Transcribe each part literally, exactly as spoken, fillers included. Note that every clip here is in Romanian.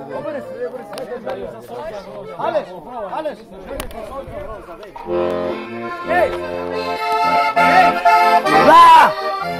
Aleš, Aleš! Ej! Ej! Da!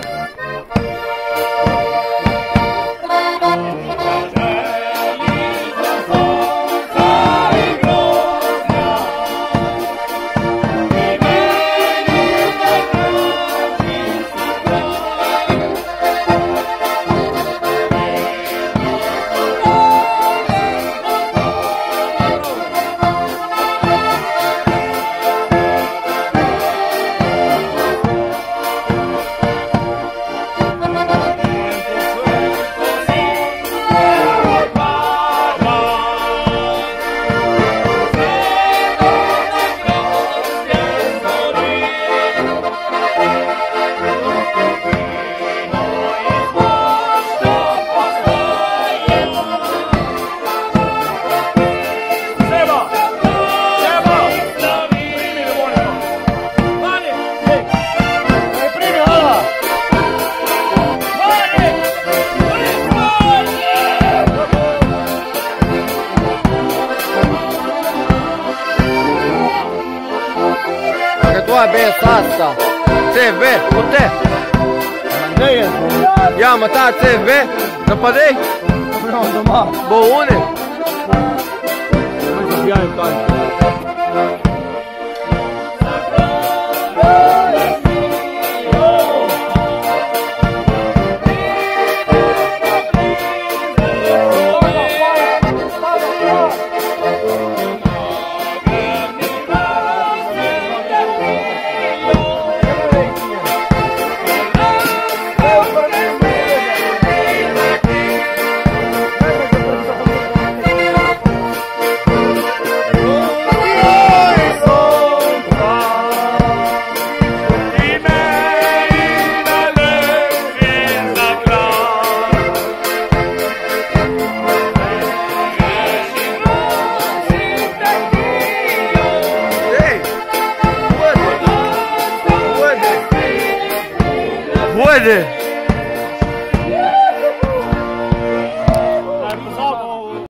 Tvoja B sasta, C F B, kod te? Ne je. Ja, ma ta C F B, napadej. Dobro, doma. Bo une. Možda pijaju kaj. Puede.